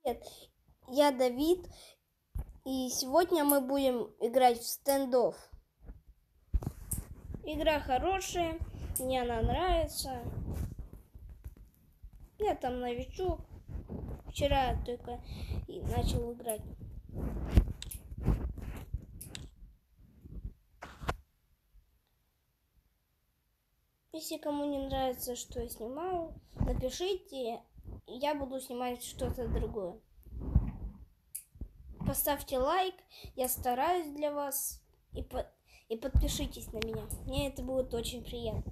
Я Давид, и сегодня мы будем играть в стендофф. Игра хорошая, мне она нравится. Я там новичок, вчера только и начал играть. Если кому не нравится, что я снимаю, напишите, я буду снимать что-то другое. Поставьте лайк, я стараюсь для вас, и подпишитесь на меня. Мне это будет очень приятно.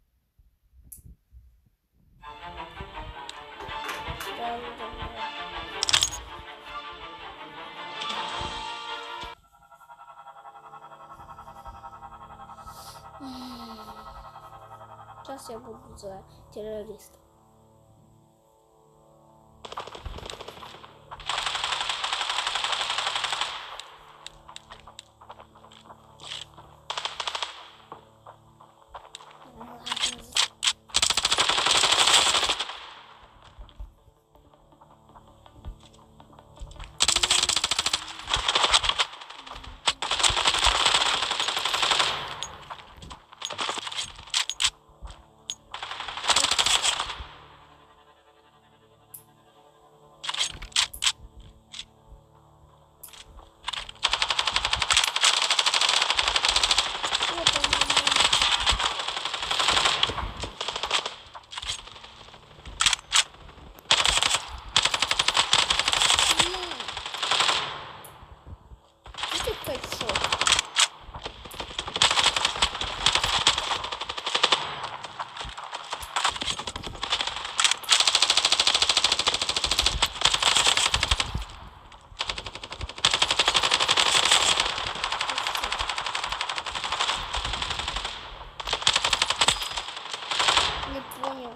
Сейчас я буду за террориста. Не понял.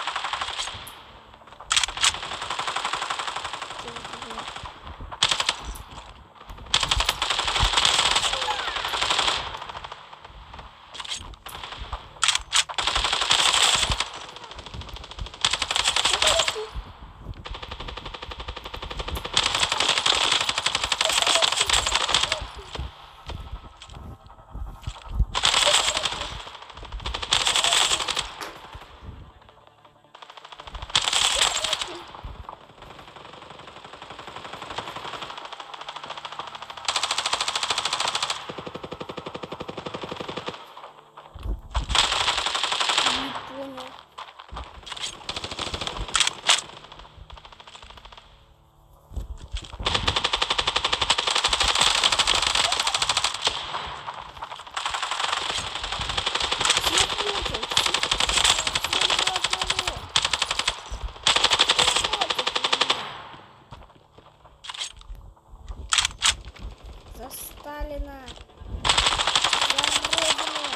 За Сталина! За Родину!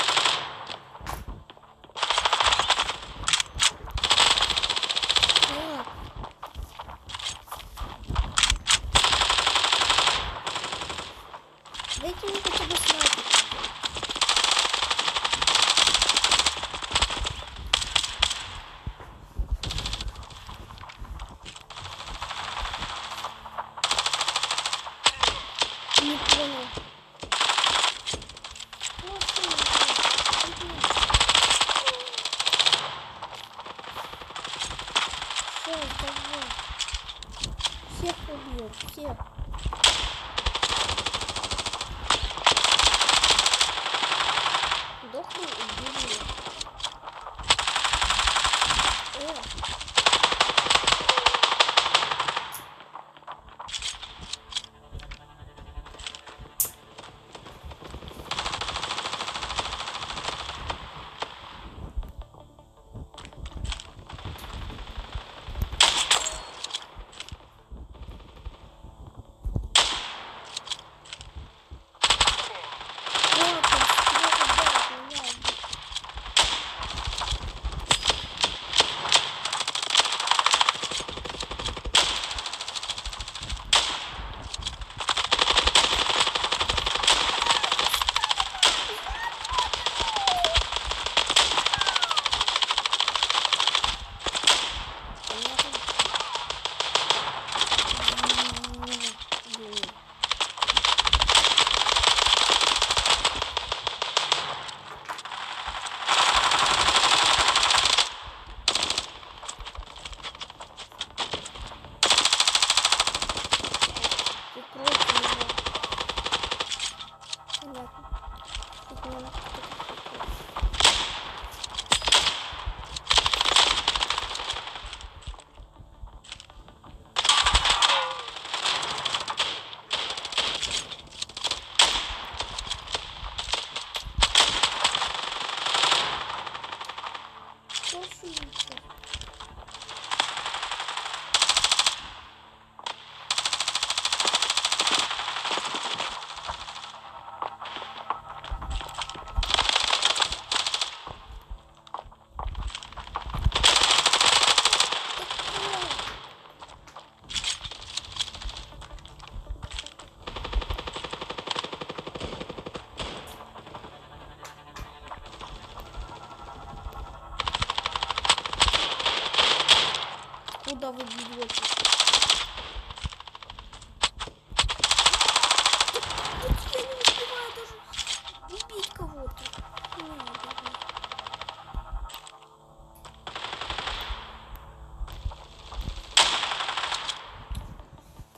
Дайте мне хотя бы снайпер. Не понял. Все, давай. Всех убьет, всех. Дохну, убили.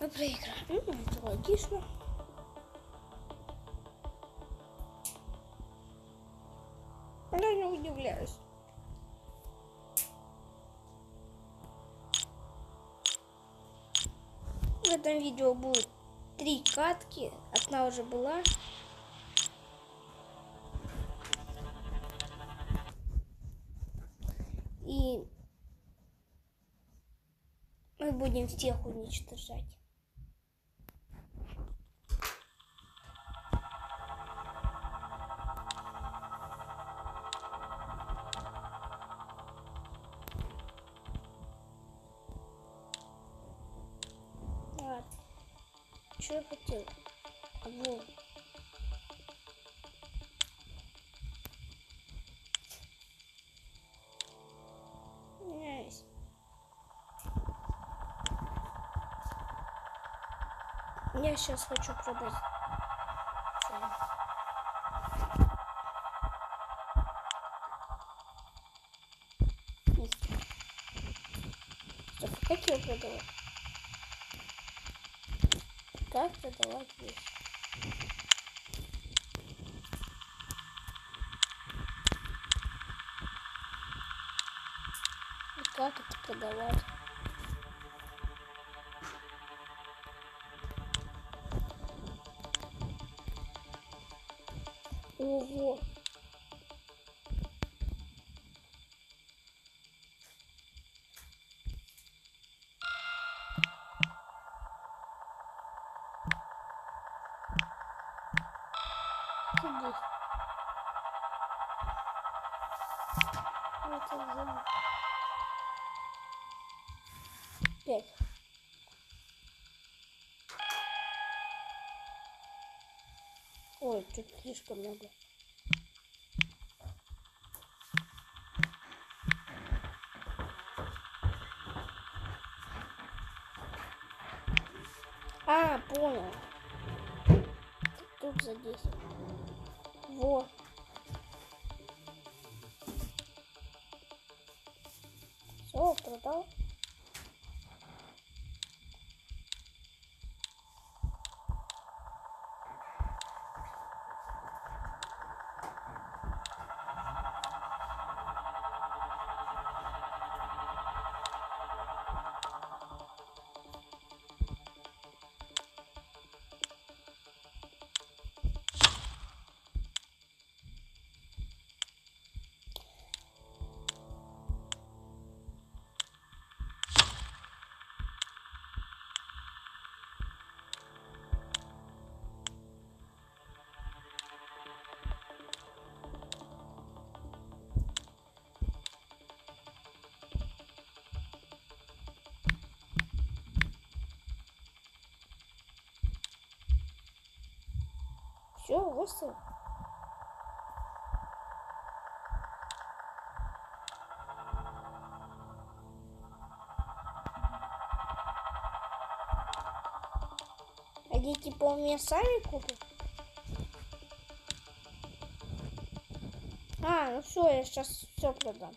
Мы проиграем. Ну, это логично. Я не удивляюсь. В этом видео будет 3 катки. Одна уже была. И мы будем всех уничтожать. Ладно. Что я хотел? Вот. Я сейчас хочу продать. Стоп, как его продавать? Как продавать вещи? И как это продавать? Ого! Здесь. Это за 5. Ой, тут слишком много. А, понял. Тут за 10. Вот. Все, продал. Все, выставил. Они типа у меня сами купят? А, ну все, я сейчас все продам.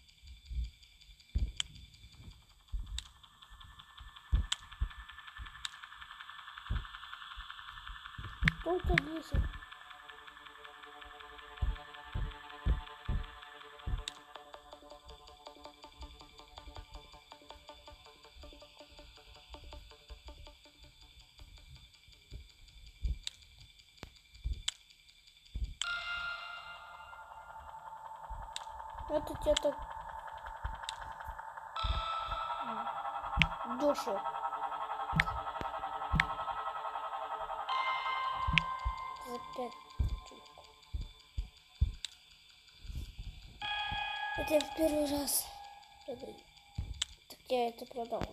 Только 10. Это тебе так дешево. За 5 штук. Это я в первый раз продаю. Так я это продал.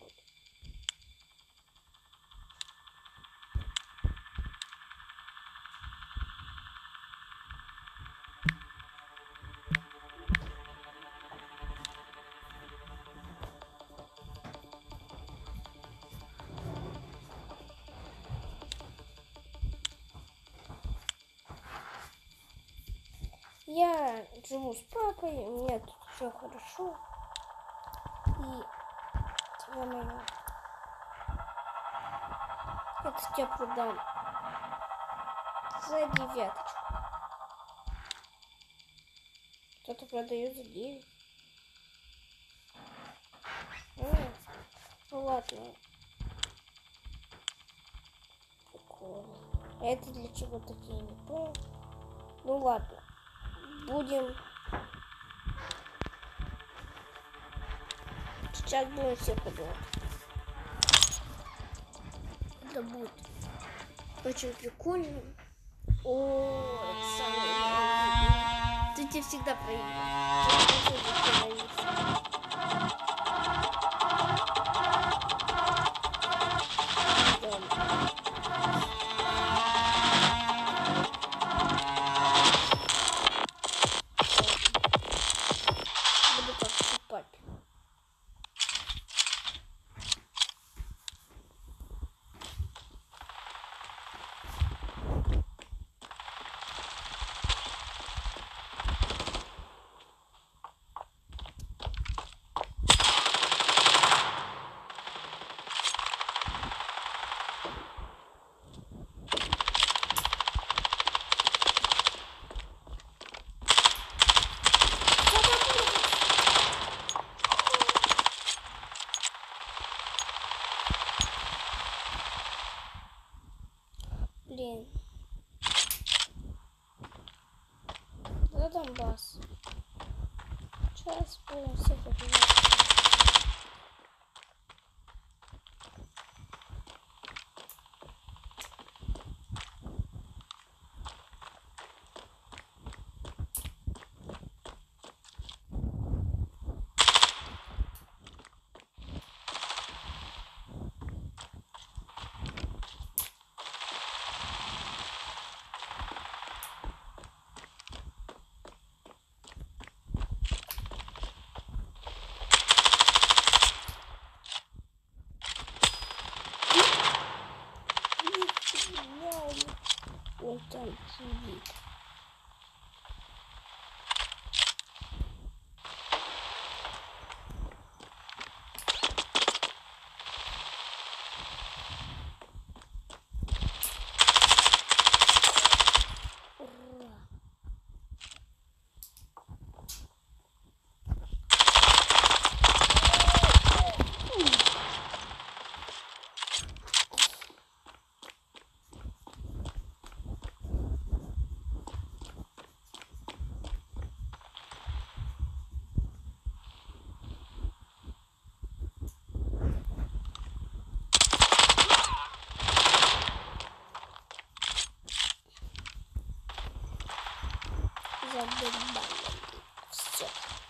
Я живу с папой, у меня тут все хорошо. И тебя моя. Это я продам за 9. Кто-то продает за 9. Ну ладно. Прикольно. А это для чего такие, не понял? Ну ладно. Будем... Сейчас будем все продавать. Это будет очень прикольно. О, это самое неожиданное. Ты тебе всегда проигрываешь. Буду как папе. Блин. Да, Донбасс. Сейчас будем всех убивать. Он там сидит. Ура! Задолбали. Все.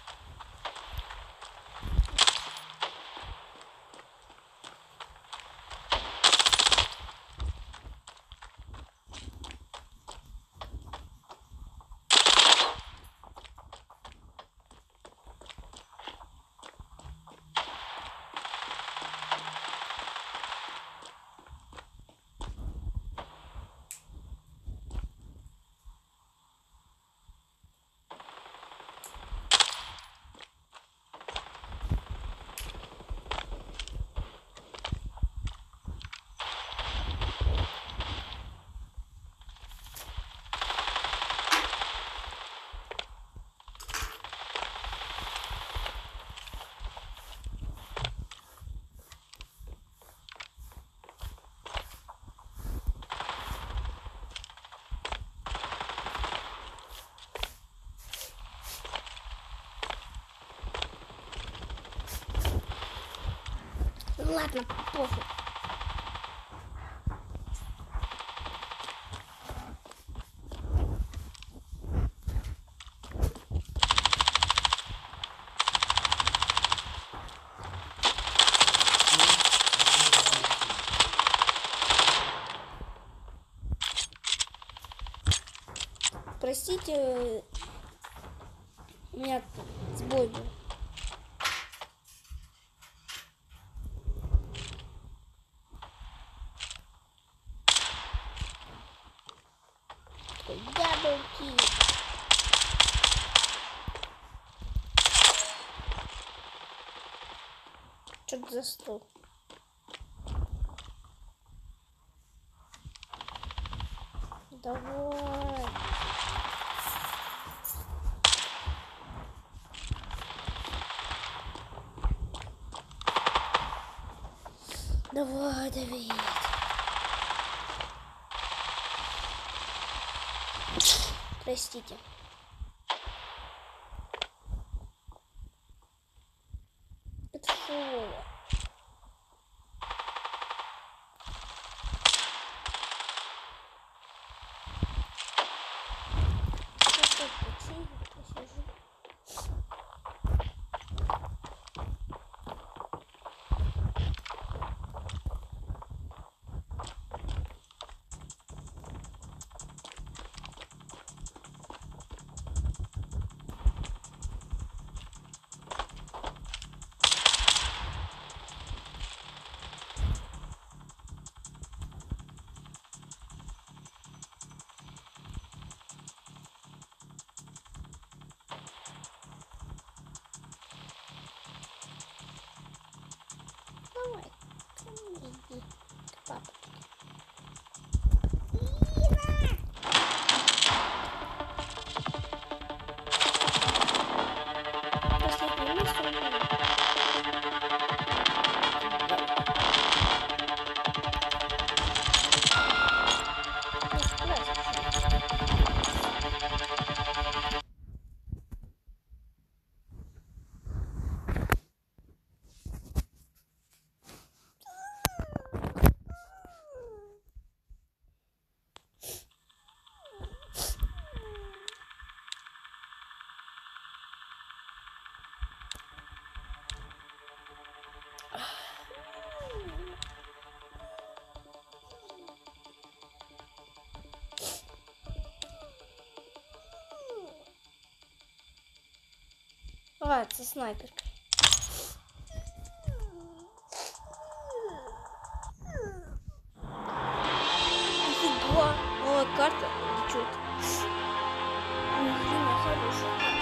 Ладно, пофиг. Простите, у меня сбой был. Яблоки. Что-то за стол. Давай. Давай, Давид. Простите. Это фу. Давай, ко мне иди, к папочке. Последний месяц у меня. А, это снайперка. Офига. Новая карта. Чё это? Блин, хорошая карта.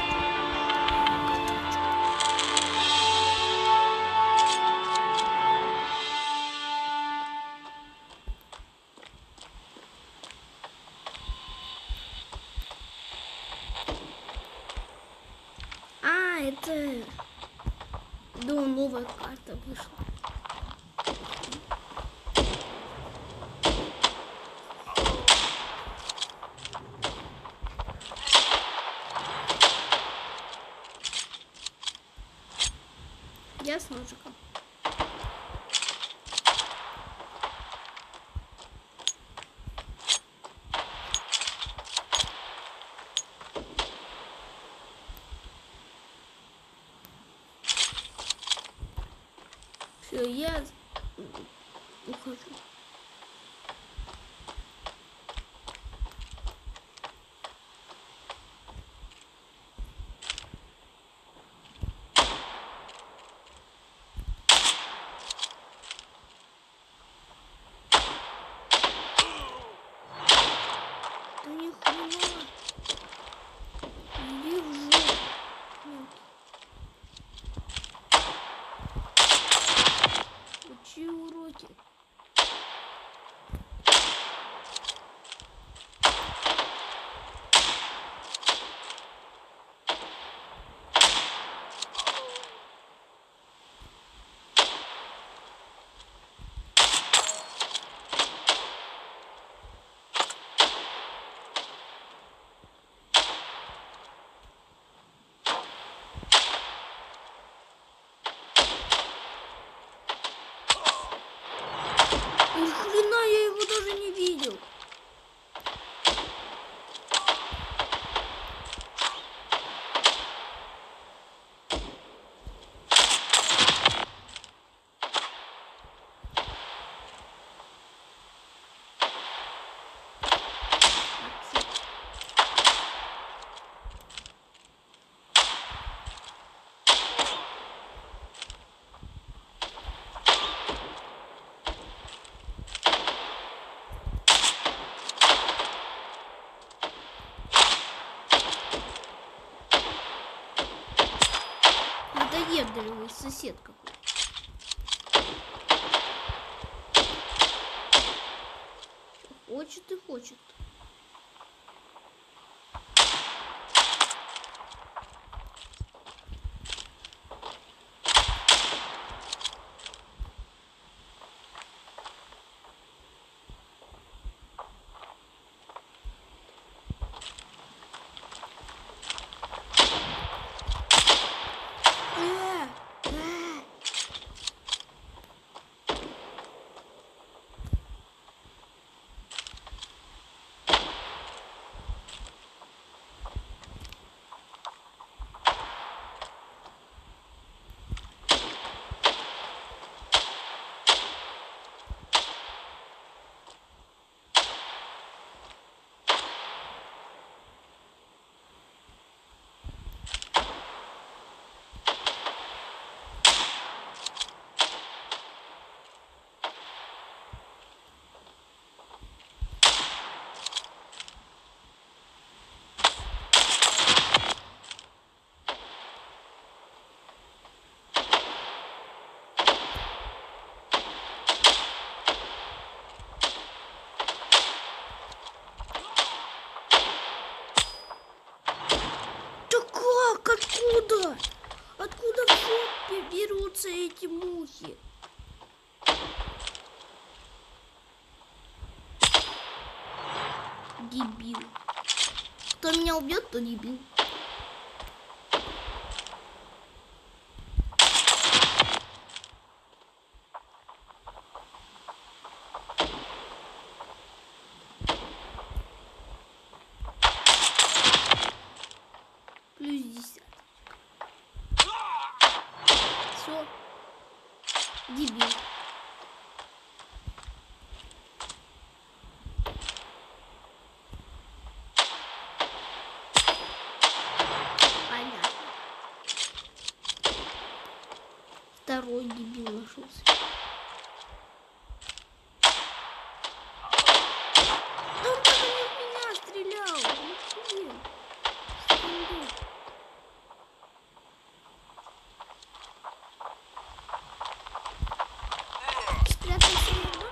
А, это... Да, новая карта вышла. Я с ножиком. Все, я ухожу. Да ни хрена. Иди в жопу. Учи уроки. Ни хрена, я его даже не видел. Надоедливый сосед какой. Хочет и хочет. дебил. Кто меня убьет, то дебил. Плюс 10. Все. Дебил. Понятно. Второй дебил нашелся. Да он даже не в меня стрелял. Блин. Спрятался иногда.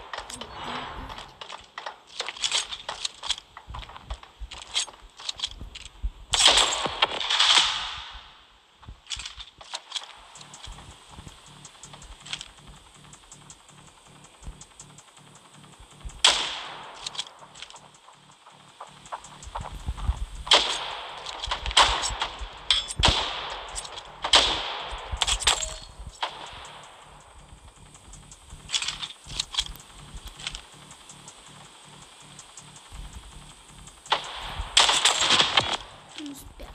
Плюс 5.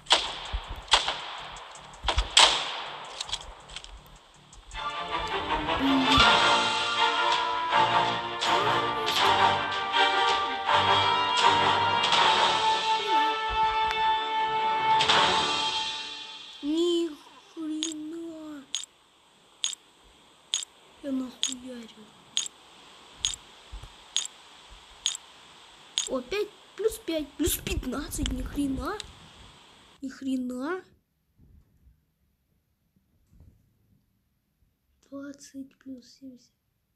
Ни хрена. Я нахуярил. О, 5 плюс 5 плюс 15. Ни хрена. Ни хрена. 20 плюс 70.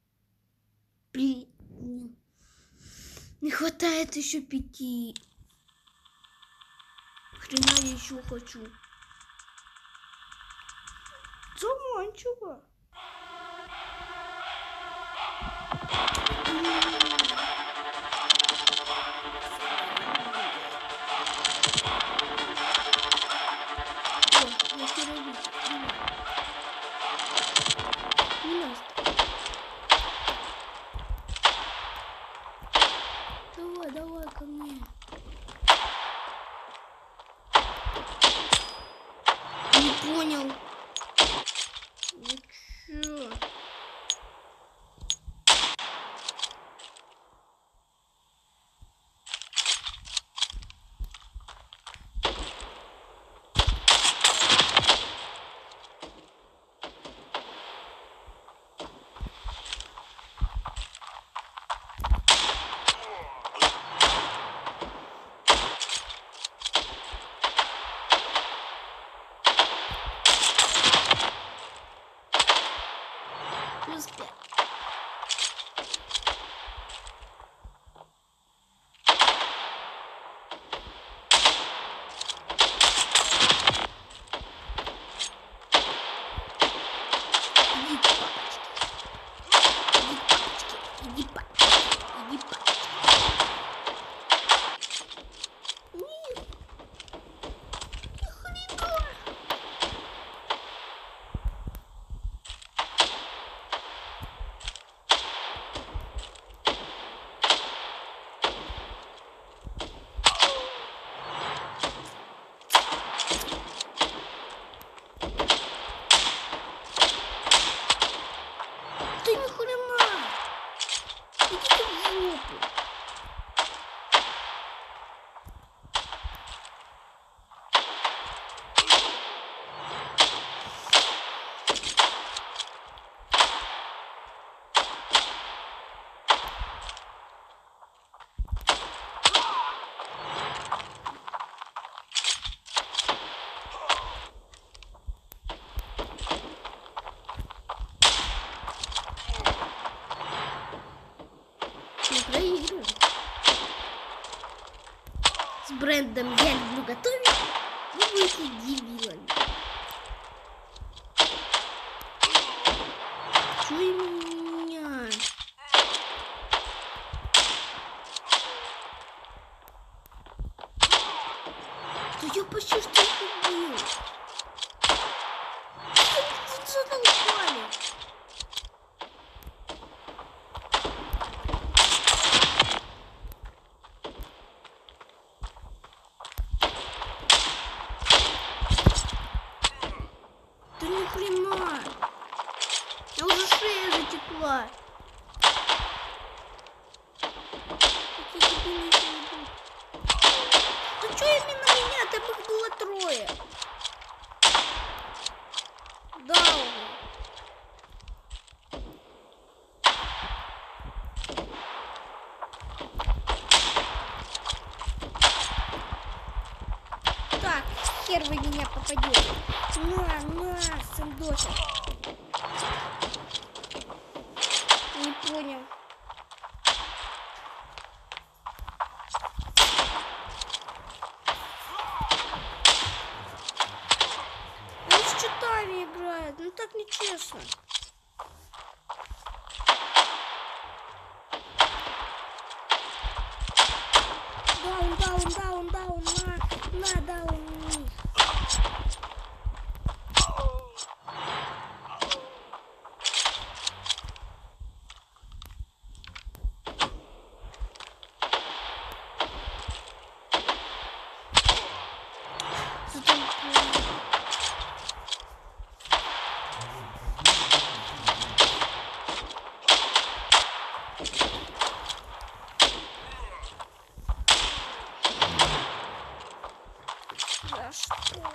Блин. Не хватает еще 5. Хрена я еще хочу. Заманчиво. Давай, давай ко мне. Не понял. Ну чё? Плюс 5. Иди, папочки. Иди, папочки. Иди, папочки. Иди, папочки. Ни хрена. Да ни хрена! Идите в жопу! Проигрываю. С брендом «Я люблю готовить» вы будете дебилами. Чё меня? почти что их убил. Что задолбали? Да ни хрена. Я уже шея затекла. Какие дебильные идут. Да что именно меня? Там их было трое. Да уже. Так, хер вы меня попадете. На, сэндося. Не понял. Он с читами играет. Ну так нечестно. Даун, на, даун. За что?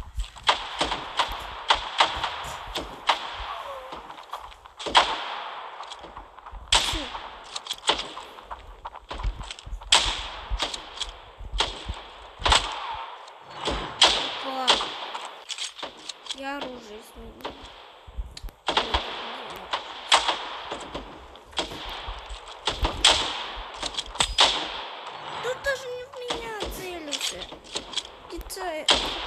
Я оружие сниму. Тут даже не в меня целился. Китай.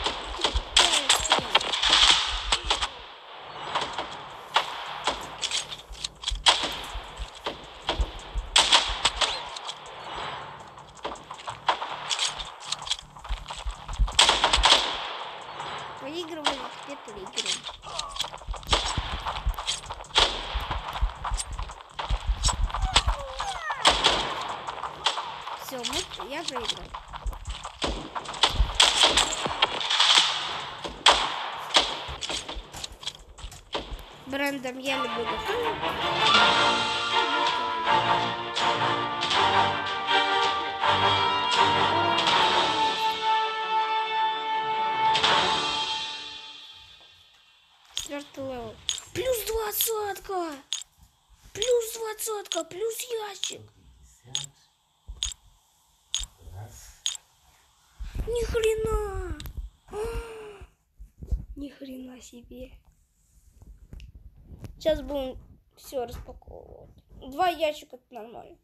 Поигрывали, теперь проигрываем. Все, я проиграл. Брендом я люблю готовить. Четвертый левел. Плюс 20-ка! Плюс 20-ка! Плюс ящик! Ни хрена! Ни хрена себе! Сейчас будем все распаковывать. 2 ящика, это нормально.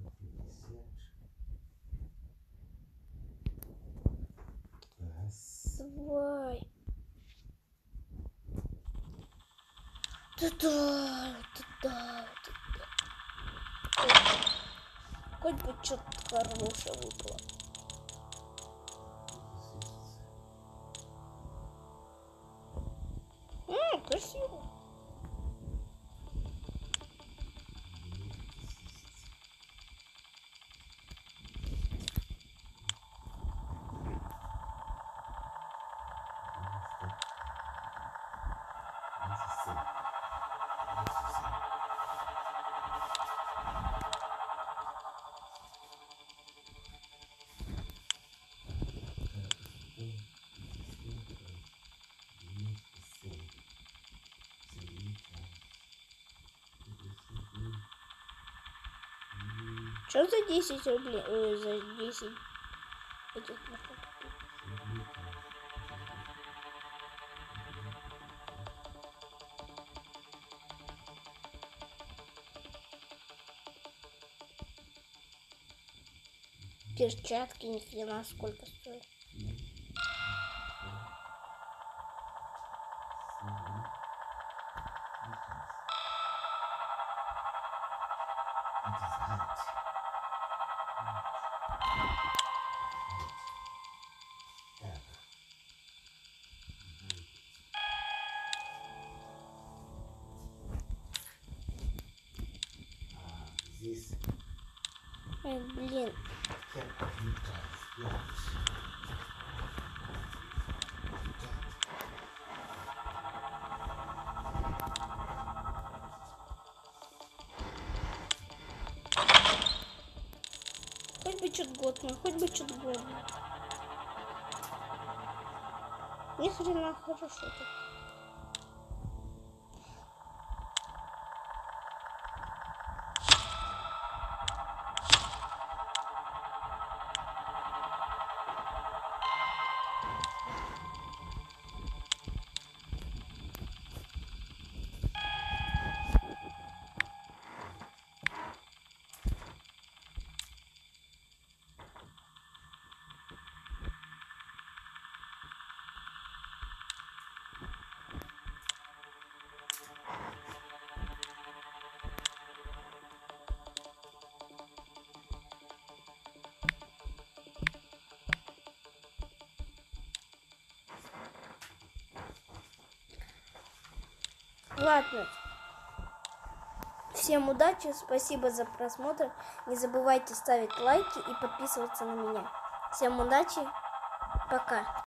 Давай. Да. Хоть бы что-то хорошее выпало. Красиво. Что за 10 рублей? За 10 этих находок. Перчатки ни хрена сколько стоят. здесь. Ой, блин. Я отвлекаюсь. Хоть бы что-то годное, хоть бы что-то годное. Ни хрена хорошо так. Ладно. Всем удачи, спасибо за просмотр. Не забывайте ставить лайки и подписываться на меня. Всем удачи, пока.